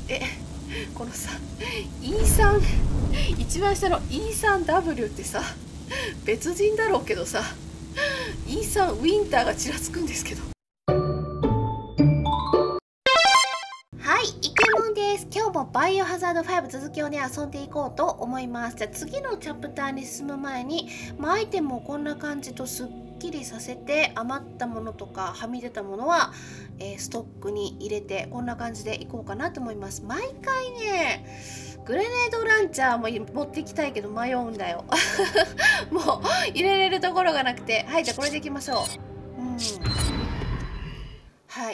このさ E3 一番下の E3W ってさ別人だろうけどさ E3 ウィンターがちらつくんですけど。はい、イケモンです。今日もバイオハザード5続きをね遊んでいこうと思います。じゃあ次のチャプターに進む前に、アイテムをこんな感じとすっきりさせて、余ったものとかはみ出たものは、ストックに入れてこんな感じでいこうかなと思います。毎回ねグレネードランチャーも持っていきたいけど迷うんだよもう入れれるところがなくて。はい、じゃあこれでいきましょう。はい。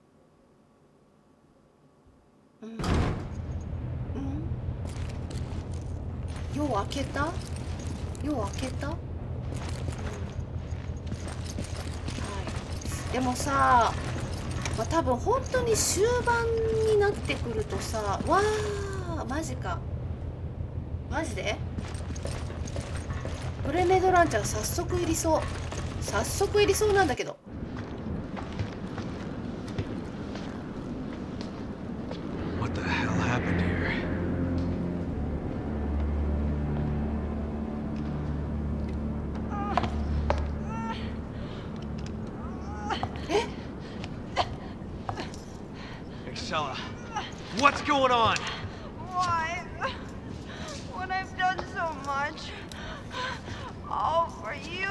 よう開けた？はい。でもさ、多分本当に終盤になってくるとさ、わー、マジか。マジで？グレネードランチャー早速入りそう。早速入りそうなんだけど。 What the hell happened here? Excella, what's going on? Why? When I've done so much, all for you.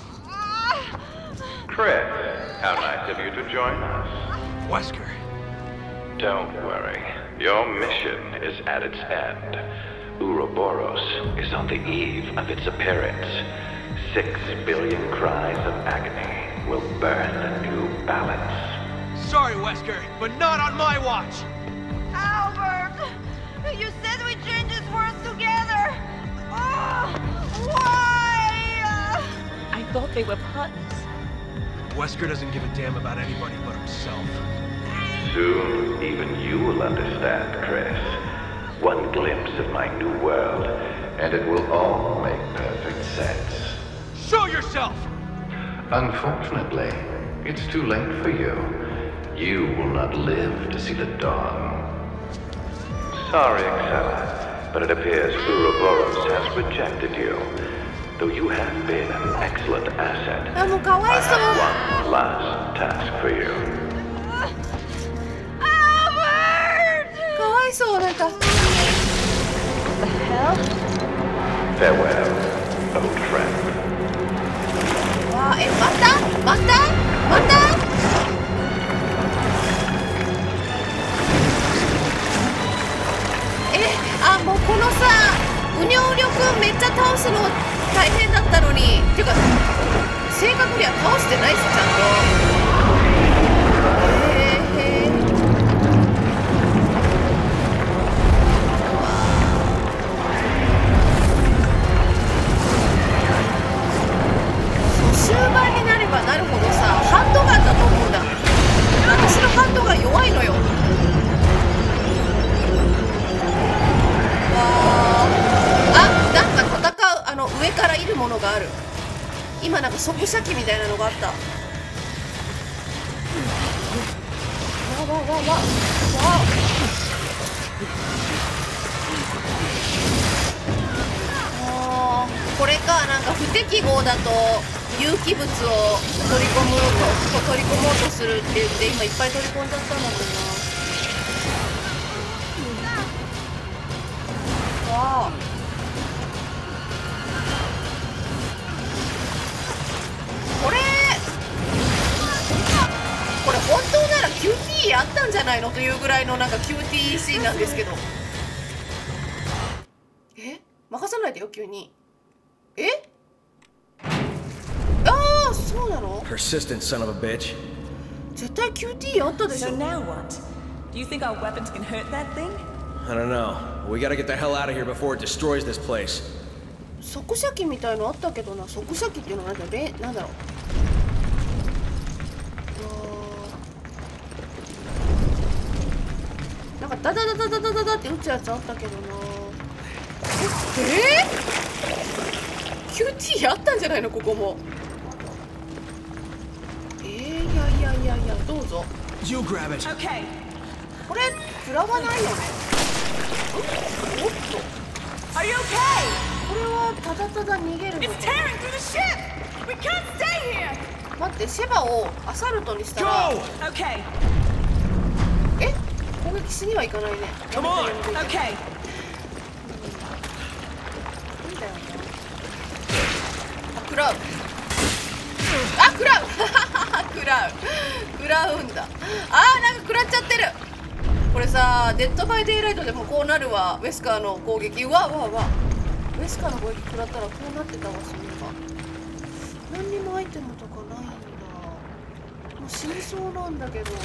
Chris, how nice of you to join us. Wesker. Don't worry. Your mission is at its end. Ouroboros is on the eve of its appearance. 6 billion cries of agony will burn a new balance. Sorry, Wesker, but not on my watch! Albert! You said we change this world together! Why? I thought they were partners. Wesker doesn't give a damn about anybody but himself. Soon, even you will understand, Chris. One glimpse of my new world, and it will all make perfect sense. Show yourself! Unfortunately, it's too late for you. You will not live to see the dawn. Sorry, Excella, but it appears Ouroboros has rejected you. Though you have been an excellent asset, I have one last task for you. Albert! かわいそう、なんか。 What the hell? Farewell, old friend. わあ、またもうこのさ、うにょうりょくんめっちゃ倒すの大変だったのに。っていうか正確には倒してないっす、ちゃんと。終盤になればなるほどさ、ハンドガンだと思うんだ。私のハンドガン弱いのよ。なんか戦う上からいるものがある。今なんか速射機みたいなのがあった。これか。なんか不適合だと有機物を取り込もうとするって言って今いっぱい取り込んじゃったんだもんな。これ本当なら QT あったんじゃないのというぐらいのなんか QT シーンなんですけど。任さないでよ急に。ああ、そうなの？ Persistent son of a bitch. 絶対 QT あったでしょ。 So now what? Do you think our weapons can hurt that thing? I don't know. We gotta get the hell out of here before it destroys this place. 速射機みたいのあったけどな。速射機っていうのはなんだろう。なんかダダダダダダダダって撃つやつあったけどな。QT あったんじゃないのここも。いやどうぞ。 You grab it. Okay. これ食らわないよね。おっと Are you okay? これはただただ逃げるの It's か。 tearing through the ship! We can't stay here! 待って、シェバをアサルトにしたら Go! Okay, え攻撃しにはいかないね。 Come on! okay. いいんだよな。あ、食らう。あ、食らう食らうんだ。あー、なんか食らっちゃってる。これさ、デッドバイデイライトでもこうなるわ。ウェスカーの攻撃。うわうわうわ。ウェスカーの攻撃食らったらこうなってたわ。そういえば何にもアイテムとかないんだ。もう死にそうなんだけど。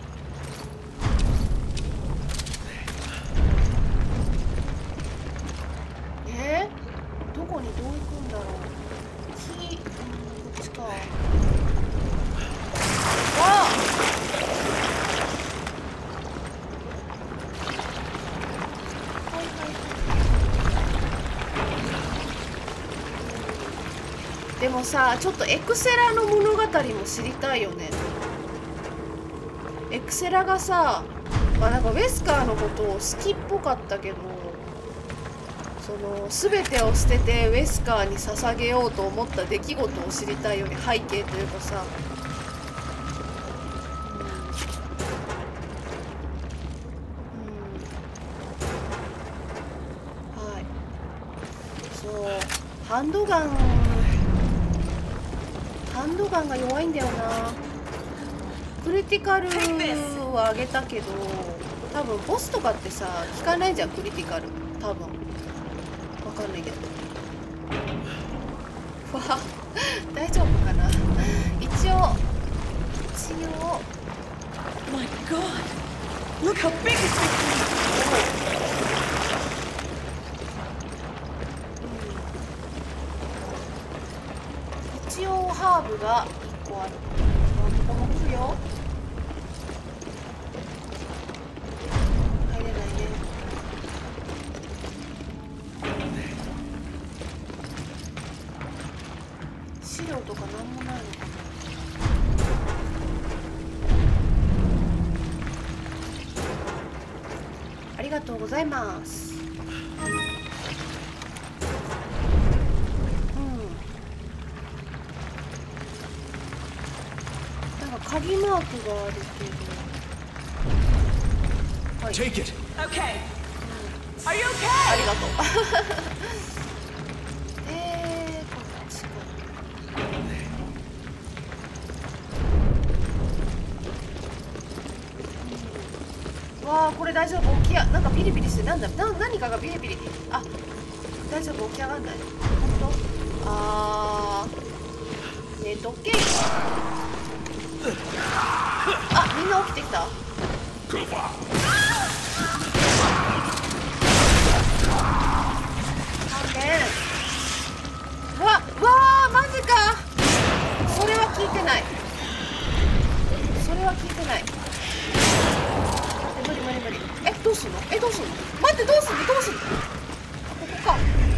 どこにどう行くんだろう。こっちか。わあ、はいはい。でもさ、ちょっとエクセラの物語も知りたいよね。エクセラがさ、まあ、なんかウェスカーのことを好きっぽかったけど、その全てを捨ててウェスカーに捧げようと思った出来事を知りたいよね。背景というかさ、はい、そう、ハンドガンが弱いんだよな。クリティカルは上げたけど、多分ボスとかってさ効かないじゃん、クリティカル。多分わかんないけど。わあ、大丈夫かな。一応 My God! Look how big this thing is! 一応ハーブが1個ある。ここも来るよ。入れないね。資料とかなんもないのかな。ありがとうございます。鍵マークがあるけど、はい、 Take it. Okay. Are you あ okay? りがとう。こっちか。わあ、これ大丈夫。起きや、なんかピリピリして、何かがピリピリ。あ、大丈夫、起き上がんない。本当？寝とけ。あ、みんな起きてきた。わあ、マジか。それは聞いてない。無理。どうすんの。待って、どうすんの。ここか。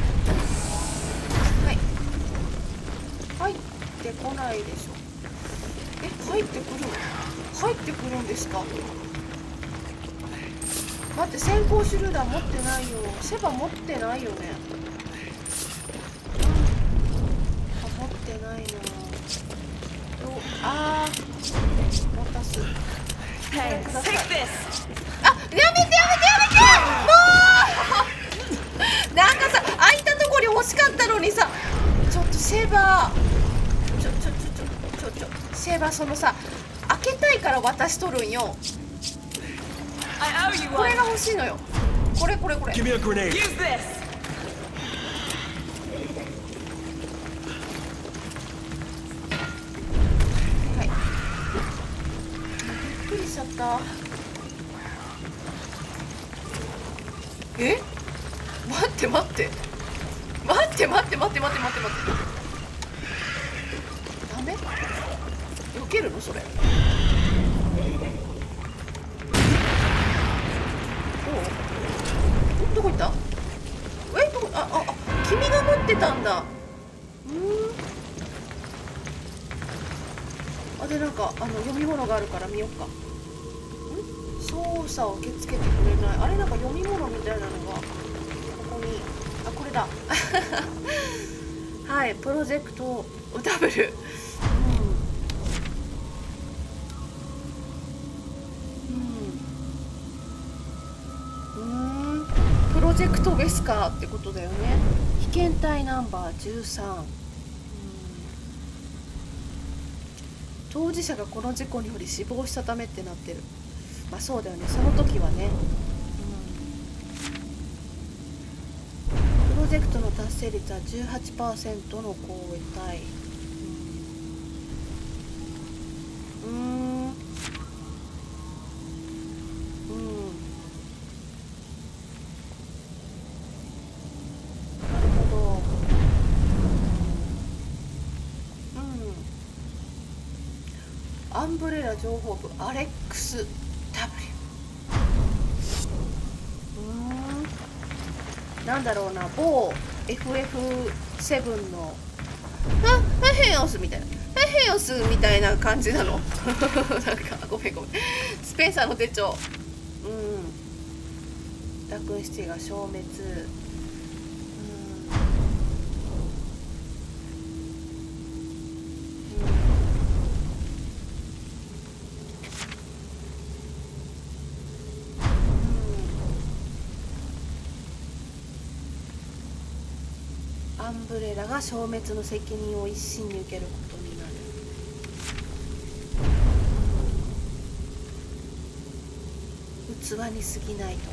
はい、入ってこないでしょ。入ってくるんですか。待って、先行手榴弾持ってないよ。セバ持ってないよね。持ってないな。持たす。 Hey, take this! あ、やめてもうなんかさ、空いたとこに欲しかったのにさ。ちょっとセバシェバ、そのさ、開けたいから渡しとるんよ。 I owe you これ one. が欲しいのよ。これ Give me a grenade. Use this. はい。びっくりしちゃった。待って。ダメ？避けるのそれ。どこ行った？君が持ってたんだ。で、なんか読み物があるから見よっか。 操作を受け付けてくれない。あれ、なんか読み物みたいなのがここに、あ、これだはい、プロジェクト W。プロジェクトウェスカーってことだよね。被験体ナンバー13。当事者がこの事故により死亡したためってなってる。まあそうだよね、その時はね。プロジェクトの達成率は 18% の高位体。アンブレラ情報部アレックス W。 なんだろうな、某 FF7 のヘオスみたいな、ヘオスみたいな感じなのなんかごめんスペンサーの手帳。ラクーンシティが消滅。アンブレラが消滅の責任を一身に受けることになる。器に過ぎないと。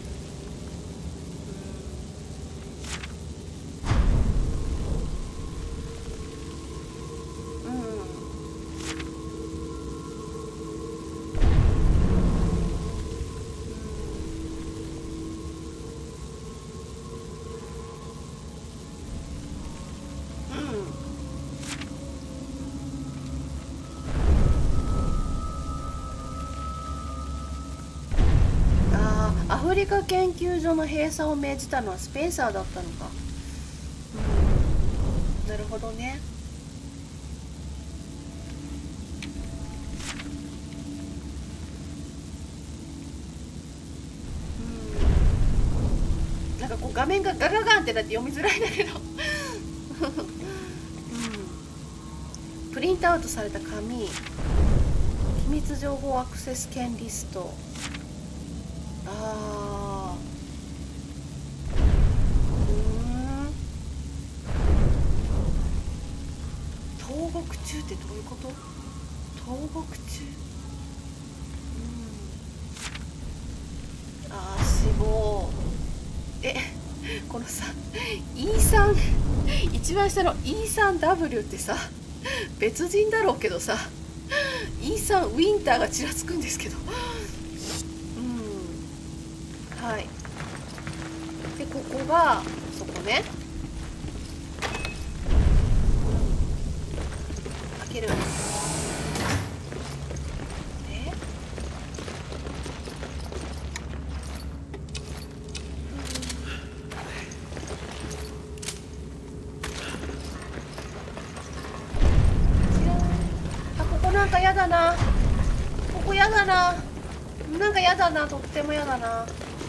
アフリカ研究所の閉鎖を命じたのはスペンサーだったのか。なるほどね。なんかこう画面がガガガンってなって読みづらいんだけどプリントアウトされた紙、機密情報アクセス権リスト。投獄中ってどういうこと？投獄中。死亡。このさ E3 一番下の E3W ってさ、別人だろうけどさ、E3 ウィンターがちらつくんですけど。はい。でここがそこね。開ける。ここなんかやだな。ここやだな。なんかやだな。とってもやだな。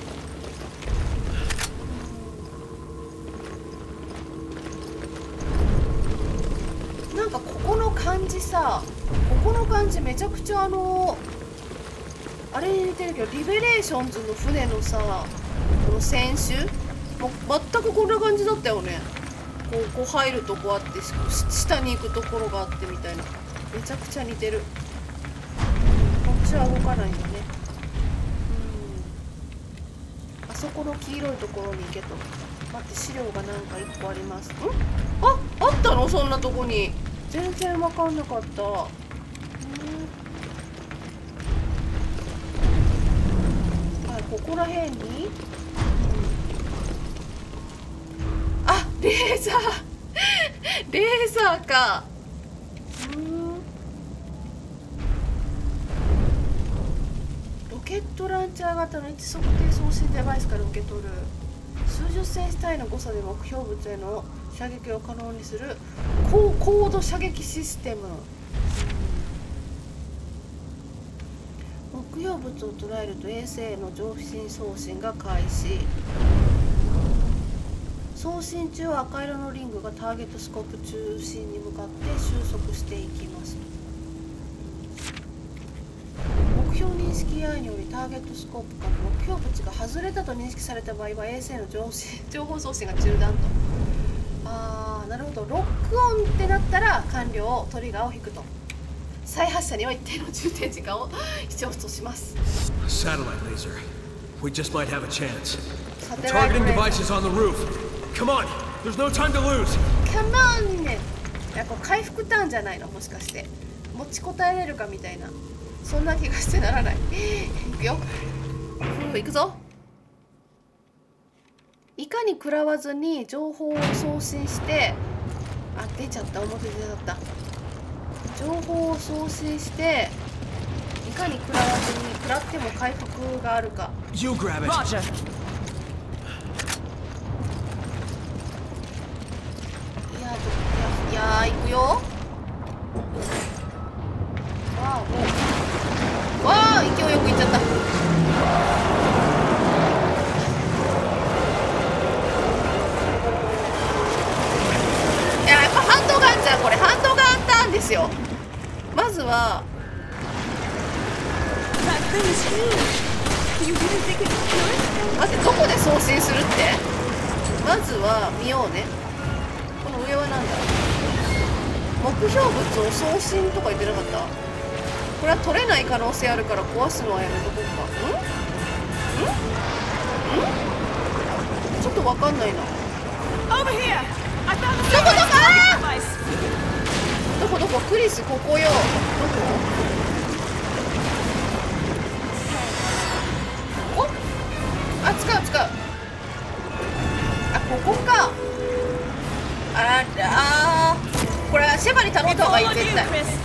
なんかここの感じさ、ここの感じめちゃくちゃあれに似てるけど、リベレーションズの船のさ、この船首も全くこんな感じだったよね。こう入るとこあって、下に行くところがあってみたいな。めちゃくちゃ似てる。こっちは動かないんだね。あそこの黄色いところに行けと。待って、資料がなんか1個あります。あったの？そんなとこに。全然分かんなかった。はい、ここら辺に。レーザーレーザーか。ロケットランチャー型の位置測定送信デバイスから受け取る。数十センチ単位の誤差で目標物への射撃を可能にする高度射撃システム。目標物を捉えると衛星への上信送信が開始。送信中は赤色のリングがターゲットスコープ中心に向かって収束していきます。目標認識 AI によりターゲットスコープから目標物が外れたと認識された場合は衛星の情報送信が中断と。なるほど。ロックオンってなったら完了、トリガーを引くと。再発射には一定の充填時間を必要とします。 Satellite laser. We just might have a chance. Targeting devices on the roof. Come on, there's no time to lose. Come on ね。いや、これ回復ターンじゃないの、もしかして持ちこたえれるかみたいな、そんな気がしてならない。いくよ。いくぞ。いかに食らわずに情報を送信して、出ちゃった、表出ちゃった。情報を送信していかに食らわずに食らっても回復があるか。 You grab it. Roger. いやー、いくよ。わあ、勢いよくいっちゃった。いや、やっぱハンドガンじゃん、これハンドガンターンですよ。まずは待って、どこで送信するって。まずは見ようね。この上はなんだ。目標物を送信とか言ってなかった。これは取れない可能性あるから壊すのはやめとこうか。ちょっとわかんないな。どこどこクリス、ここよ。どこ。使う。ここか。これはシェバに頼んだ方がいい、絶対。こういう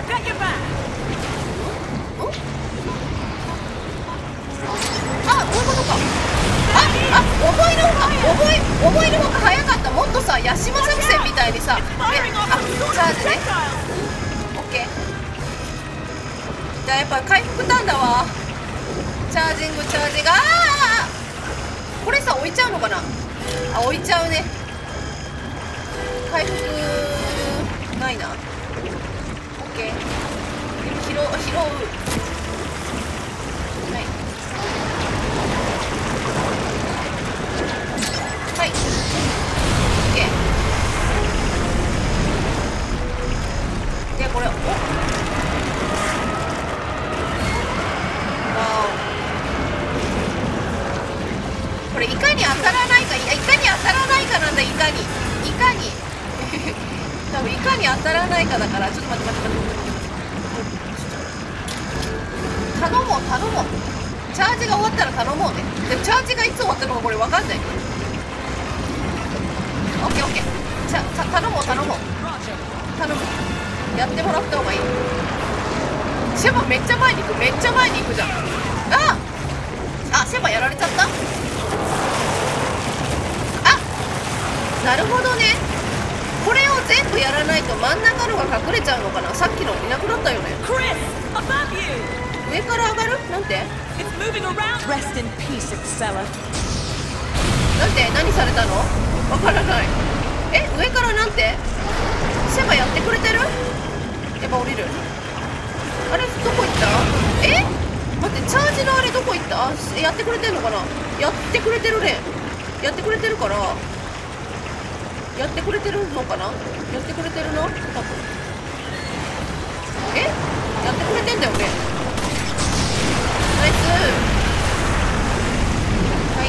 ことか。重いの方が早かった。もっとさ、ヤシマ作戦みたいにさ、チャージね。オッケー。じゃあやっぱ回復ターンだわ。チャージング。これさ、置いちゃうのかな。置いちゃうね。回復ないな。オッケー。拾う。はい。オッケー。で、これ、これいかに当たらないか、なんだ。いかに多分いかに当たらないかだから。ちょっと待って。頼もう。チャージが終わったら頼もうね。でもチャージがいつ終わったのかこれわかんない。オッケー。頼もう。やってもらった方がいい。シェバめっちゃ前に行くじゃん。シェバやられちゃった。なるほどね。これを全部やらないと真ん中のが隠れちゃうのかな。さっきのいなくなったよね。上から上がるなんて。なんて、何されたのわからない。上からなんて。シェバやってくれてる。やっぱ降りる。あれどこ行った。待って、チャージのあれどこ行った。やってくれてんのかな。やってくれてるね。やってくれてるからやってくれてるのかな。やってくれてるな、多分。やってくれてんだよね。ナイス。はい。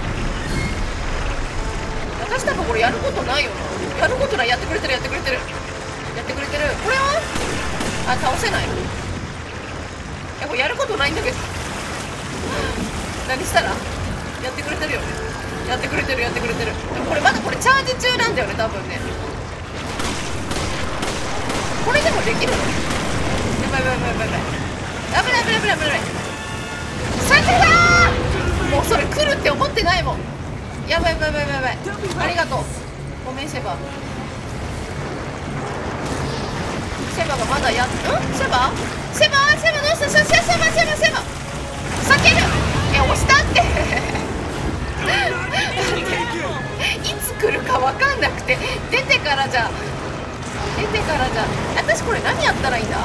私多分これやることないよな。やってくれてる。これは倒せない。これやることないんだけど。何したらやってくれてるよね。やってくれてる。でもこれまだチャージ中なんだよね、多分ね。これでもできるの。やばい。危ない。最高だー。もうそれ来るって思ってないもん。やばい。ありがとう。ごめん、シェバがまだシェバどうした。シェバ避ける。押したっていつ来るか分かんなくて、出てからじゃ私これ何やったらいいんだ。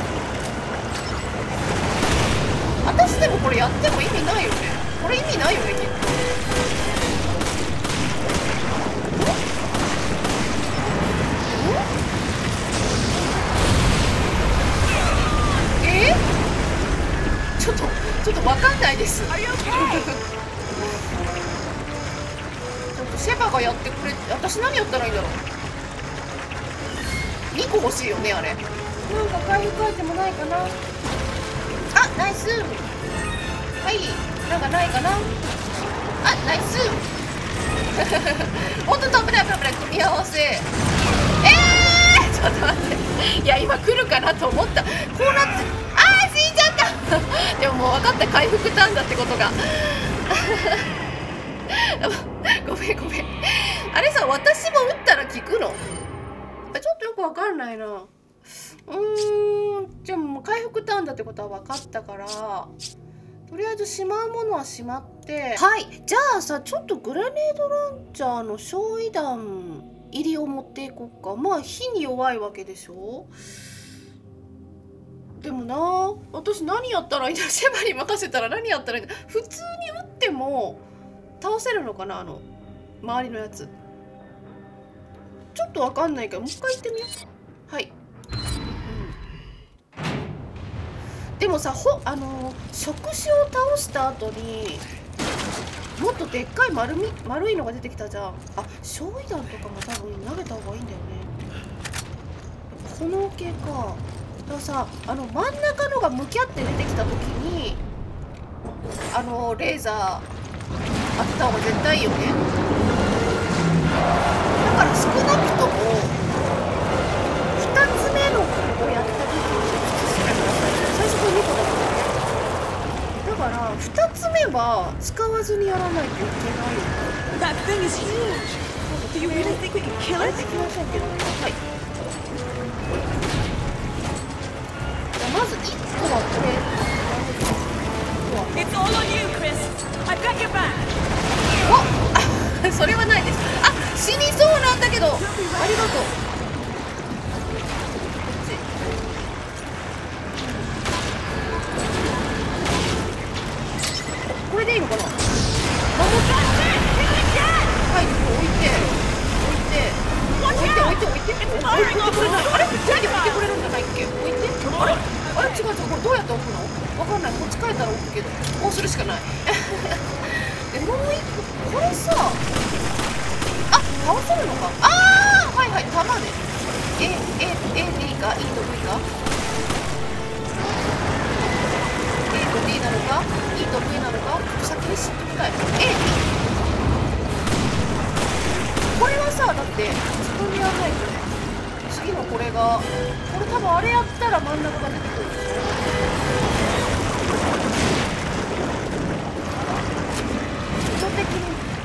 私でもこれやっても意味ないよね。これ意味ないよね、きっと。ちょっと分かんないです。ちょっとセバがやってくれ。私何やったらいいんだろう。2個欲しいよね、あれ。なんか回復アイテムないかな。あ、ナイス。はい、なんかないかな。あ、ナイスほんと危ない危ない、組み合わせ。ちょっと待って、いや今来るかなと思った。こうなって、死んじゃったでももう分かった、回復ターンだってことがごめんあれさ、私も打ったら効くの？ちょっとよく分かんないな。じゃあもう回復ターンだってことは分かったから、とりあえずしまうものはしまって、はい、じゃあさ、ちょっとグラネードランチャーの焼夷弾入りを持っていこうか。まあ火に弱いわけでしょ。でもな、私何やったらいいんだ。セバに任せたら何やったらいいんだ。普通に撃っても倒せるのかな、周りのやつ。ちょっとわかんないからもう一回行ってみよう。はい、でもさ、触手を倒した後にもっとでっかい丸いのが出てきたじゃん。焼夷弾とかも多分投げた方がいいんだよね。炎系か。だからさ、真ん中のが向き合って出てきた時にレーザー当てた方が絶対いいよね。だから少なくとも2つ目のをやった時に最初これ2個だったね。だから2つ目は使わずにやらないといけないよ。 That thing is huge. Do you really think we can kill it? できませんけどね。はい。まず1個はこれ。 It's all on you, Chris. I've got your back. それはないです。死にそうなんだけど。ありがとう。これでいいのかな。はい、置いて。置いてくれない。あれ、2人で置いてくれるんじゃないっけ。置いて。あれ違う、これどうやって置くの？わかんない。こっち変えたら置くけど、こうするしかない。でもう一個、これさ、倒せるのか。はいはい、弾で。A でいいか、E と V か。A と D なのか、E と V なのか、先に知ってみたい。A、D。これはさ、だって自分でやらないとね。次のこれが、これ多分あれやったら真ん中が出てくるんですよ。意図的に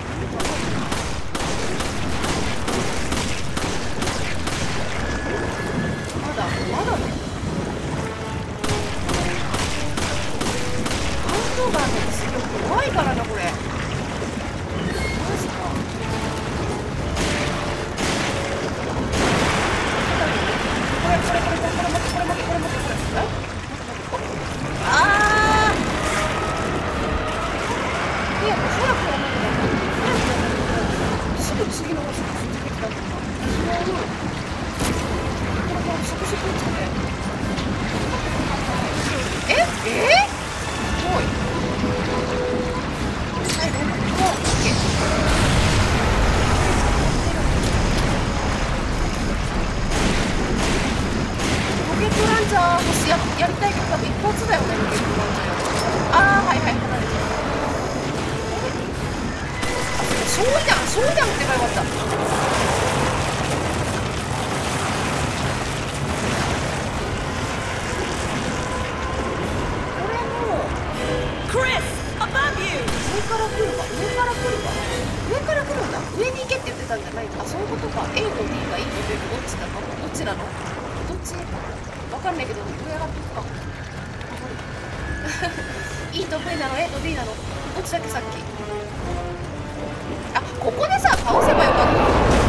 まだね。ハンドガンの強く弱いからな、これ。マジか。これ待って。いや、早くやらなきゃ。すぐ次の場所に出てきたとか。これシャクシャクってね。すごい。はい、もう OK。ロケットランチャーもしやりたいけど、多分一発だよね、ロケットランチャー。はい、離れちゃう。焼夷弾って言えばよかった。 Chris, above you. 上から来るんだ。上に行けって言ってたんじゃないの。そういうことか。A と D がいいと B がどっちなの？どっちなの？どっち？わかんないけど上上がっていくか。 E と V なの A と D なの、どっちだっけさっき。あ、ここでさ倒せばよかった。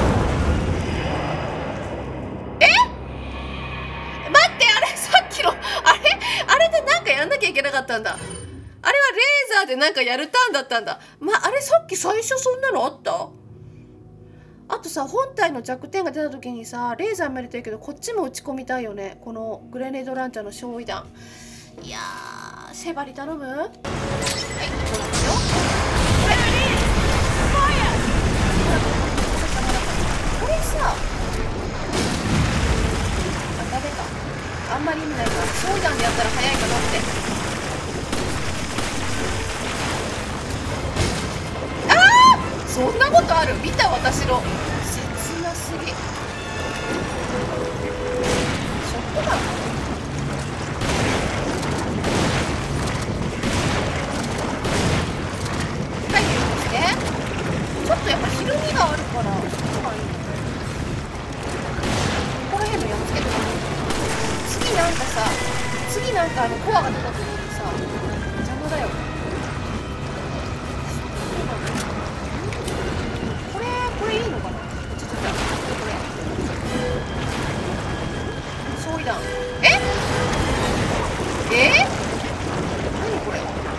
待って、あれさっきのあれでなんかやんなきゃいけなかったんだ。あれはレーザーでなんかやるターンだったんだ。あれさっき最初そんなのあった？あとさ、本体の弱点が出た時にさ、レーザーも入れてるけどこっちも打ち込みたいよね、このグレネードランチャーの焼夷弾。いやー、セバリ頼む？はい、こうなんですよ。これさ、ダメか、あんまり意味ないから焼夷弾でやったら早いかなって。そんなことある？見た？私の切なすぎ。ショットガン？はい、そしてちょっとやっぱひるみがあるからショットガンいいの。ここら辺のやっつけて次なんかさ、コアが出た時にさ邪魔だよ。これいいのかな。これ焼夷弾。何これ。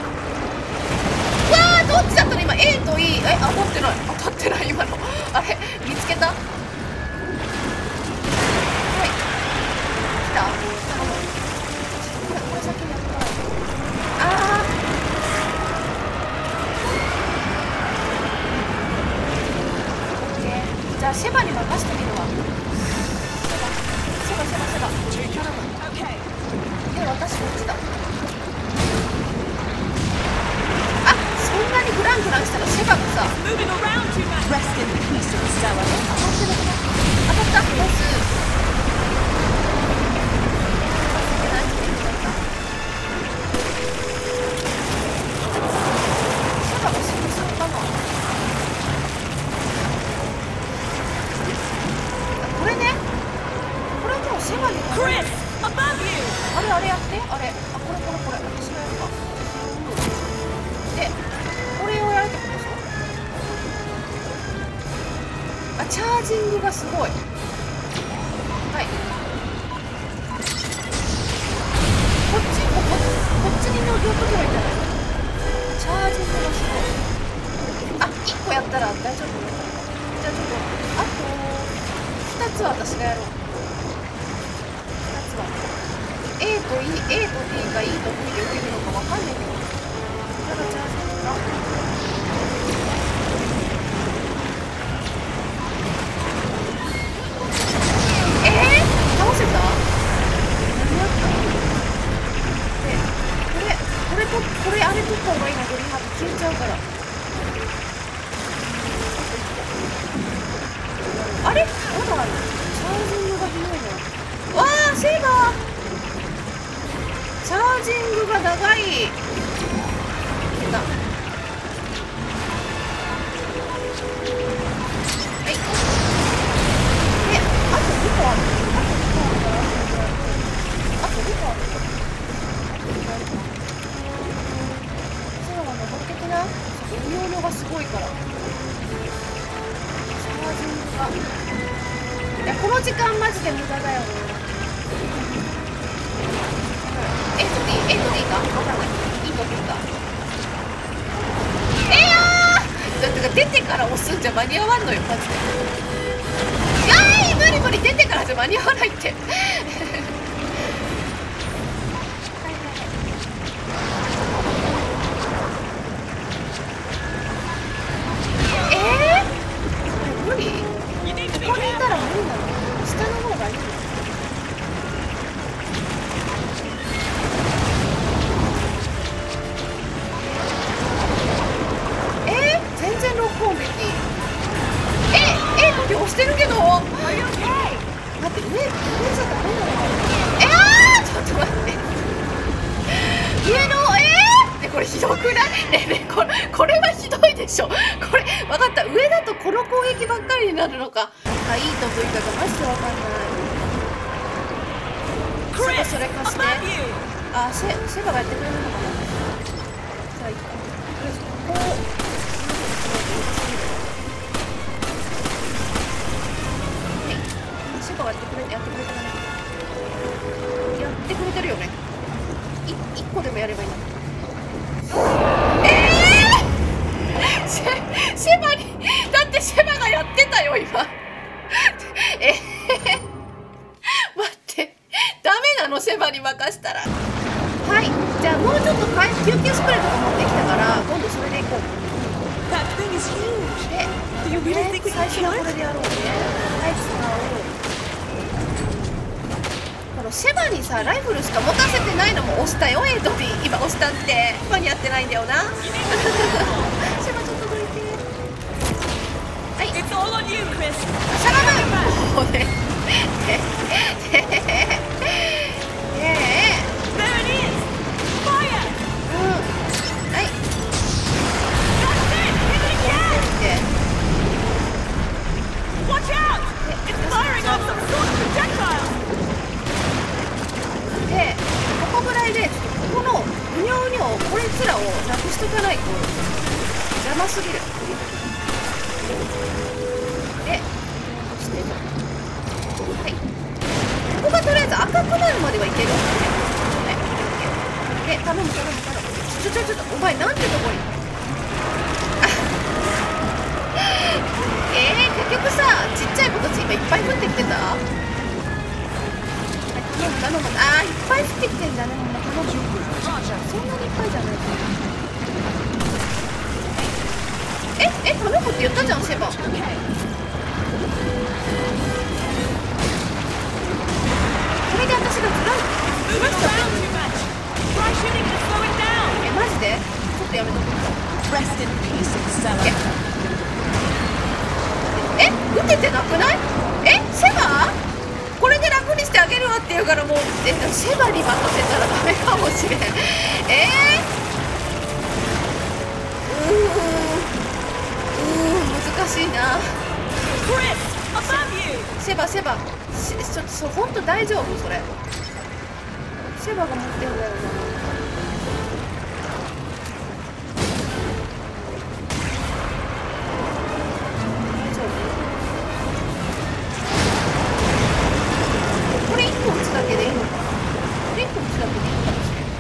わー、どっちだったの今。 A と E。 当たってない今の。あれ見つけた。はい、来た。これ先にやった。じゃあシェバに任してみるわ。セバ。で、私こっちだ。あ、そんなにグラングランしたらシェバがさ。当たった。ボス。シェバが死にそうかな。これね、これもうシェバにかかる。あれやって、これ私がやるか。で、これをやるってことでしょ。あ、チャージングがすごい。はい、こっちに乗っとけばいいんじゃないの。チャージングがすごい。あ、1個やったら大丈夫。じゃあちょっとあと2つは私がやろう。2つは A と E、A と D か E と V で受けるのか分かんないけど、ただチャージングが倒せた？何やったの？で、これあれ取った方がいいな。ドリハート消えちゃうから。あれ？まだある。チャージングがひどいな。わー、セーバー。チャージングが長い。だ。はい。で、あと2個ある。あと2個ある。そうなの、乗ってきな。運用のがすごいから。チャージングが。いや、この時間マジで無駄だよね。A と D か分かんない。E と D か。だって出てから押すんじゃ間に合わんのよマジで。無理出てからじゃ間に合わないって。無理？ここにいたら無理なの？下の方がいいの？全然ロックオンできん。これ押してるけど。待って、上じゃダメなの？ちょっと待って。上のこれひどくない？ねこれはひどいでしょ。これ分かった。上だとこの攻撃ばっかりになるのか。いいと V かがマジで分かんない。それ貸して。セバがやってくれるのかな。 シェバやってくれてるよね。1個でもやればいいの。シェバにだってシェバがやってたよ今。待ってダメなのシェバに任したら。はい、じゃあもうちょっと救急スプレーとか持ってきたから今度それでいこう。 That thing is huge. で、 Do you really think we 最 can 初は kill これ it? でやろうね。はい、使おう。このシェバにさライフルしか持たせてないのも押したよ。エイドビー今押したって間に合ってないんだよな。シェバちょっとどいて。はい、 It's all on you, Chris. しゃがむ。もうね。 There it is. Fire. はい。 That's it. Hit it again. Watch out. It's firing off some sort of projectile. で、ここぐらいでこのうにょうにょこれつらをなくしとかないと邪魔すぎる。で、そしてはい。ここがとりあえず赤くなるまではいける。はい。で、頼む。ちょっとお前なんてとこに。結局さちっちゃい子たち今いっぱい降ってきてた。頼む。あーいっぱい降ってきてんだね。もう頼む。そんなにいっぱいじゃない。頼むって言ったじゃんシェバ。これで私がずらしちゃった。マジでちょっとやめとく。 Rest in peace, Excella. 撃ててなくない？シェバ？これで楽にしてあげるわって言うからもうシェバに任せたらダメかもしれん。難しいな。シェバちょっとそう本当大丈夫それ。シェバが持ってるんだよな。これ1個打つだけでいいのかな。これ1個打つだけでいいのかもしれない。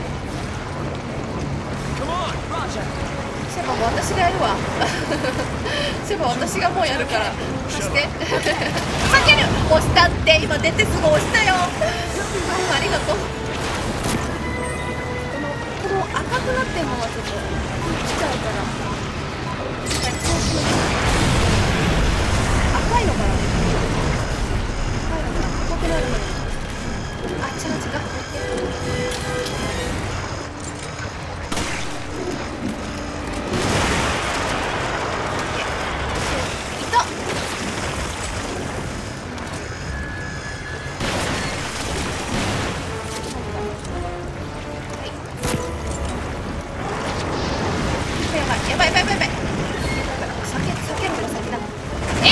シェバも私がやるわ。シェバ私がもうやるから貸して。避ける。押したって今出てすぐ押したよ。ありがとう。この赤くなってるのはちょっと来ちゃうから。赤いのかな。赤くなるのに。あ、チャージが。やばい。避けるのが先だ。はい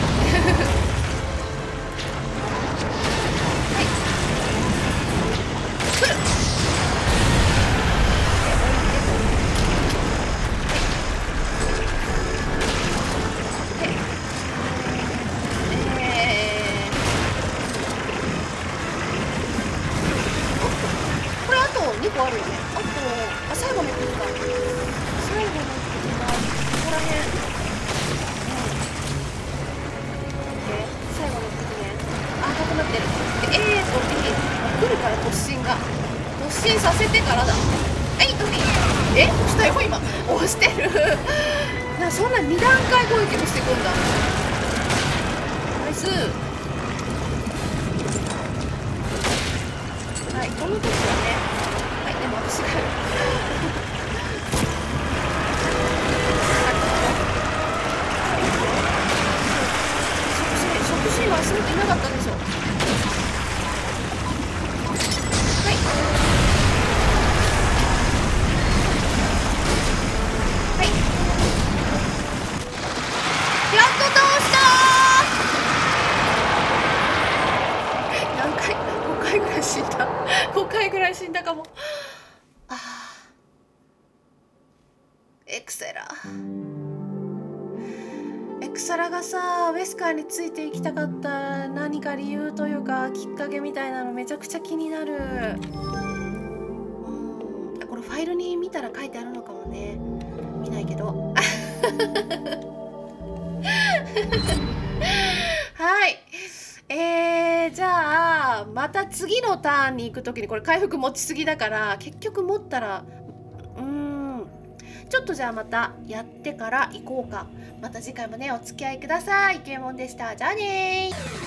来る。これあと2個あるよね。最後の1個か。最後の1個がここら辺。最後の1個ね。赤くなってる。で A と B 来るから突進させてからだ。はいと B。押したよ今。押してる。そんな2段階攻撃もしてくんだ。ナイス。はい、この時はね。はい、でも私が触手今足元いなかったでしょ。はいやっと倒したー。何回5回ぐらい死んだ。5回ぐらい死んだかも。エクセラ。 エクサラがさウェスカーについていきたかった何か理由というかきっかけみたいなのめちゃくちゃ気になる。このファイルに見たら書いてあるのかもね。見ないけどはい、じゃあまた次のターンに行く時にこれ回復持ちすぎだから結局持ったらちょっとじゃあまたやってから行こうか。また次回もねお付き合いください。イケモンでした。じゃあねー。